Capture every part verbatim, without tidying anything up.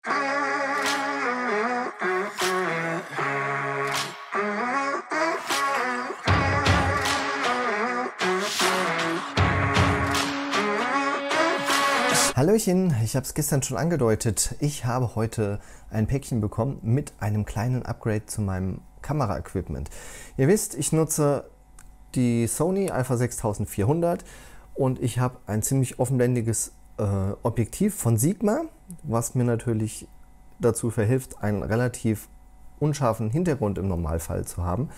Hallöchen, ich habe es gestern schon angedeutet. Ich habe heute ein Päckchen bekommen mit einem kleinen Upgrade zu meinem Kamera-Equipment. Ihr wisst, ich nutze die Sony Alpha sechstausendvierhundert und ich habe ein ziemlich offenblendiges äh, Objektiv von Sigma, was mir natürlich dazu verhilft, einen relativ unscharfen Hintergrund im Normalfall zu haben.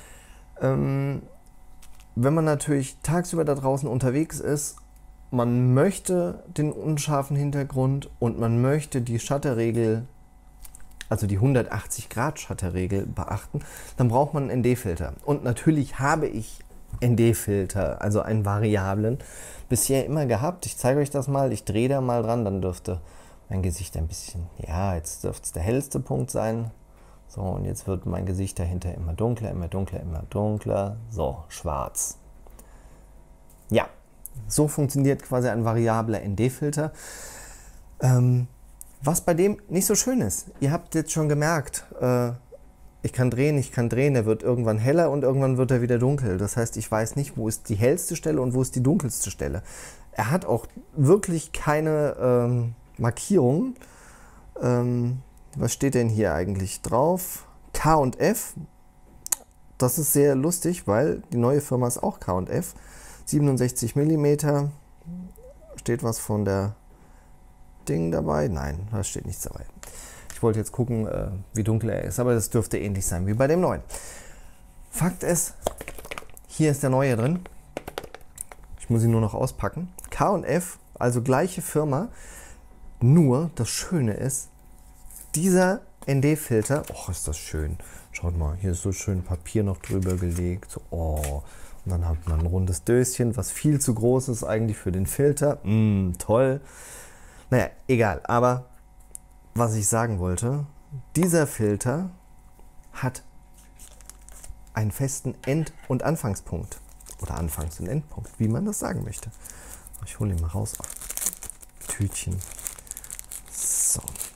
Ähm, wenn man natürlich tagsüber da draußen unterwegs ist, man möchte den unscharfen Hintergrund und man möchte die Shutterregel, also die hundertachtzig Grad Shutterregel beachten, dann braucht man einen N D-Filter. Und natürlich habe ich N D-Filter, also einen variablen, bisher immer gehabt. Ich zeige euch das mal, ich drehe da mal dran, dann dürfte mein Gesicht ein bisschen, ja, jetzt dürfte es der hellste Punkt sein. So, und jetzt wird mein Gesicht dahinter immer dunkler, immer dunkler, immer dunkler. So, schwarz. Ja. So funktioniert quasi ein variabler N D-Filter. Ähm, was bei dem nicht so schön ist. Ihr habt jetzt schon gemerkt, äh, ich kann drehen, ich kann drehen, er wird irgendwann heller und irgendwann wird er wieder dunkel. Das heißt, ich weiß nicht, wo ist die hellste Stelle und wo ist die dunkelste Stelle. Er hat auch wirklich keine ähm, Markierung. Ähm, was steht denn hier eigentlich drauf? K und F. Das ist sehr lustig, weil die neue Firma ist auch K und F. siebenundsechzig Millimeter, steht was von der Ding dabei? Nein, da steht nichts dabei. Ich wollte jetzt gucken, äh, wie dunkel er ist, aber das dürfte ähnlich sein wie bei dem neuen. Fakt ist, hier ist der neue drin. Ich muss ihn nur noch auspacken. K und F, also gleiche Firma, nur das Schöne ist, dieser N D-Filter, oh, ist das schön. Schaut mal, hier ist so schön Papier noch drüber gelegt. Oh. Und dann hat man ein rundes Döschen, was viel zu groß ist eigentlich für den Filter. Mm, toll. Naja, egal. Aber was ich sagen wollte, dieser Filter hat einen festen End- und Anfangspunkt. Oder Anfangs- und Endpunkt, wie man das sagen möchte. Ich hole ihn mal raus. Tütchen. So.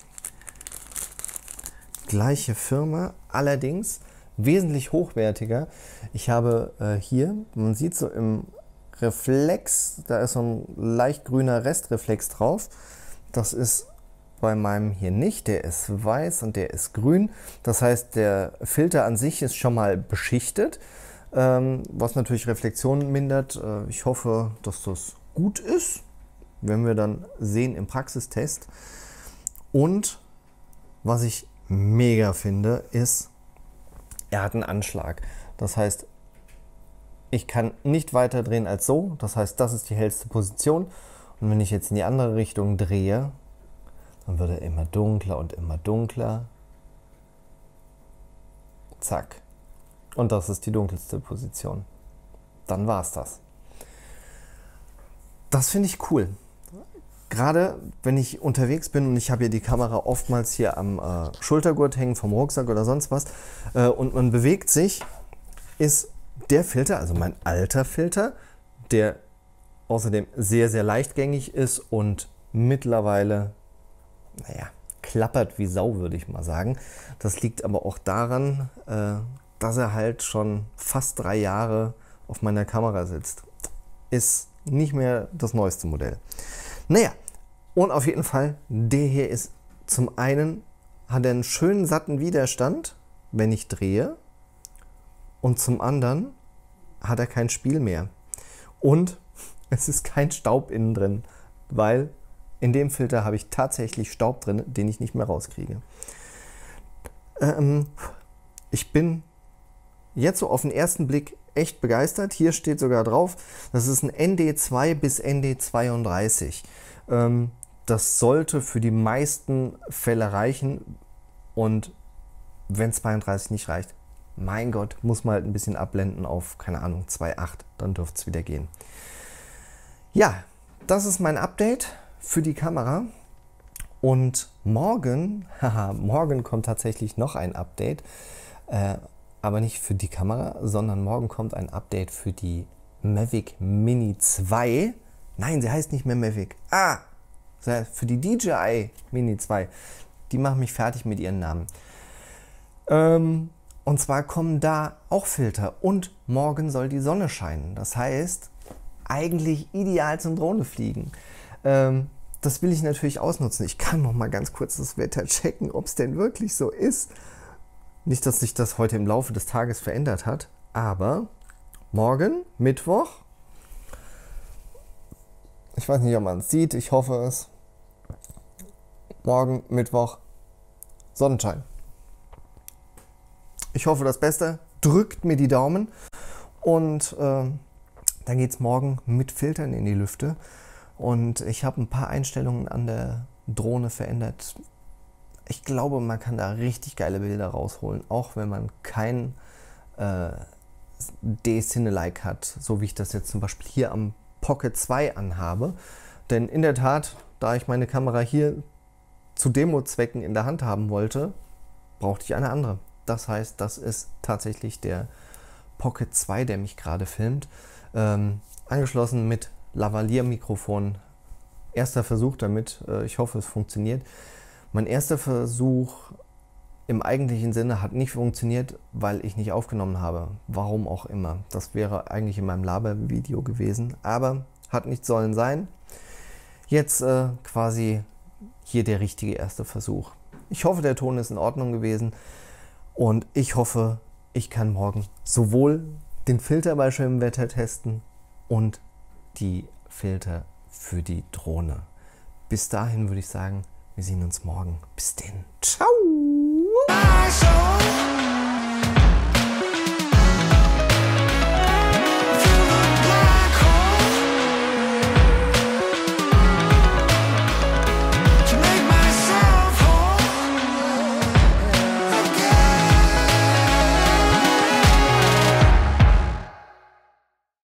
Gleiche Firma, allerdings wesentlich hochwertiger. Ich habe äh, hier, man sieht so im Reflex, da ist so ein leicht grüner Restreflex drauf. Das ist bei meinem hier nicht, der ist weiß und der ist grün. Das heißt, der Filter an sich ist schon mal beschichtet, ähm, was natürlich Reflexionen mindert. Äh, ich hoffe, dass das gut ist, wenn wir dann sehen im Praxistest. Und was ich mega finde, ist, er hat einen Anschlag. Das heißt, ich kann nicht weiter drehen als so. Das heißt, das ist die hellste Position. Und wenn ich jetzt in die andere Richtung drehe, dann wird er immer dunkler und immer dunkler. Zack. Und das ist die dunkelste Position. Dann war es das. Das finde ich cool. Gerade wenn ich unterwegs bin und ich habe ja die Kamera oftmals hier am äh, Schultergurt hängen, vom Rucksack oder sonst was, äh, und man bewegt sich, ist der Filter, also mein alter Filter, der außerdem sehr, sehr leichtgängig ist und mittlerweile, naja, klappert wie Sau, würde ich mal sagen. Das liegt aber auch daran, äh, dass er halt schon fast drei Jahre auf meiner Kamera sitzt. Ist nicht mehr das neueste Modell. Naja, und auf jeden Fall, der hier ist zum einen, hat er einen schönen satten Widerstand, wenn ich drehe, und zum anderen hat er kein Spiel mehr. Und es ist kein Staub innen drin, weil in dem Filter habe ich tatsächlich Staub drin, den ich nicht mehr rauskriege. Ähm, ich bin jetzt so auf den ersten Blick echt begeistert. Hier steht sogar drauf, das ist ein N D zwei bis N D zweiunddreißig. Ähm, das sollte für die meisten Fälle reichen. Und wenn zweiunddreißig nicht reicht, mein Gott, muss man halt ein bisschen abblenden auf, keine Ahnung, zwei Komma acht. Dann dürfte es wieder gehen. Ja, das ist mein Update für die Kamera. Und morgen, haha, morgen kommt tatsächlich noch ein Update. Äh, aber nicht für die Kamera, sondern morgen kommt ein Update für die Mavic Mini zwei. Nein, sie heißt nicht mehr Mavic. Ah, für die D J I Mini zwei. die machen mich fertig mit ihren Namen. Ähm, und zwar kommen da auch Filter und morgen soll die Sonne scheinen. Das heißt, eigentlich ideal zum Drohne fliegen. Ähm, das will ich natürlich ausnutzen. Ich kann noch mal ganz kurz das Wetter checken, ob es denn wirklich so ist. Nicht, dass sich das heute im Laufe des Tages verändert hat, aber morgen, Mittwoch, ich weiß nicht, ob man es sieht, ich hoffe es, morgen, Mittwoch, Sonnenschein. Ich hoffe das Beste, drückt mir die Daumen und äh, dann geht es morgen mit Filtern in die Lüfte und ich habe ein paar Einstellungen an der Drohne verändert. Ich glaube, man kann da richtig geile Bilder rausholen, auch wenn man kein äh, D-Cine-like hat, so wie ich das jetzt zum Beispiel hier am Pocket zwei anhabe. Denn in der Tat, da ich meine Kamera hier zu Demo-Zwecken in der Hand haben wollte, brauchte ich eine andere. Das heißt, das ist tatsächlich der Pocket zwei, der mich gerade filmt. Ähm, angeschlossen mit Lavalier-Mikrofon. Erster Versuch damit, äh, ich hoffe es funktioniert. Mein erster Versuch im eigentlichen Sinne hat nicht funktioniert, weil ich nicht aufgenommen habe. Warum auch immer. Das wäre eigentlich in meinem Laber-Video gewesen, aber hat nicht sollen sein. Jetzt äh, quasi hier der richtige erste Versuch. Ich hoffe, der Ton ist in Ordnung gewesen und ich hoffe, ich kann morgen sowohl den Filter bei schönem Wetter testen und die Filter für die Drohne. Bis dahin würde ich sagen, wir sehen uns morgen. Bis denn. Ciao!